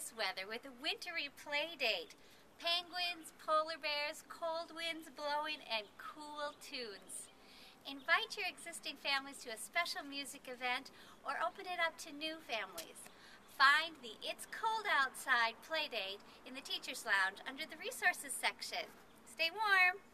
this weather with a wintry play date. Penguins, polar bears, cold winds blowing, and cool tunes. Invite your existing families to a special music event or open it up to new families. Find the It's Cold Outside Playdate in the Teacher's Lounge under the Resources section. Stay warm!